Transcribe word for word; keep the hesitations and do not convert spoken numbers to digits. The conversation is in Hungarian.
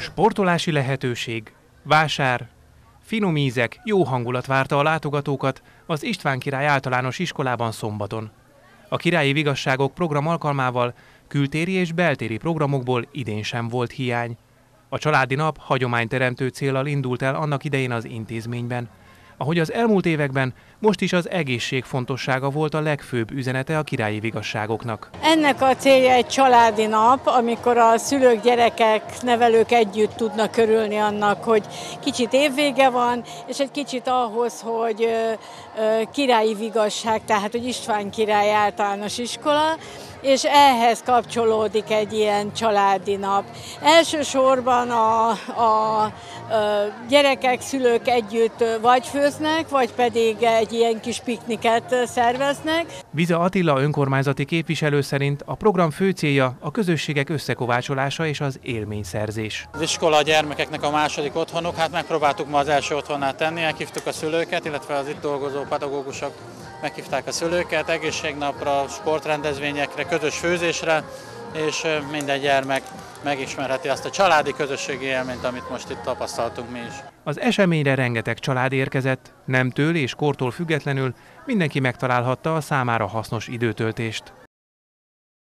Sportolási lehetőség, vásár, finom ízek, jó hangulat várta a látogatókat az István Király Általános Iskolában szombaton. A Királyi Vigasságok program alkalmával kültéri és beltéri programokból idén sem volt hiány. A családi nap hagyományteremtő céllal indult el annak idején az intézményben. Ahogy az elmúlt években, most is az egészség fontossága volt a legfőbb üzenete a Királyi Vigasságoknak. Ennek a célja egy családi nap, amikor a szülők, gyerekek, nevelők együtt tudnak örülni annak, hogy kicsit évvége van, és egy kicsit ahhoz, hogy Királyi Vigasság, tehát hogy István Király Általános Iskola, és ehhez kapcsolódik egy ilyen családi nap. Elsősorban a, a, a gyerekek, szülők együtt vagy főznek, vagy pedig egy ilyen kis pikniket szerveznek. Viza Attila önkormányzati képviselő szerint a program fő célja a közösségek összekovácsolása és az élményszerzés. Az iskola a gyermekeknek a második otthonuk, hát megpróbáltuk ma az első otthonát tenni, meghívtuk a szülőket, illetve az itt dolgozó pedagógusok meghívták a szülőket egészségnapra, sportrendezvényekre, közös főzésre, és minden gyermek megismerheti azt a családi közösségi élményt, amit most itt tapasztaltunk mi is. Az eseményre rengeteg család érkezett, nemtől és kortól függetlenül mindenki megtalálhatta a számára hasznos időtöltést.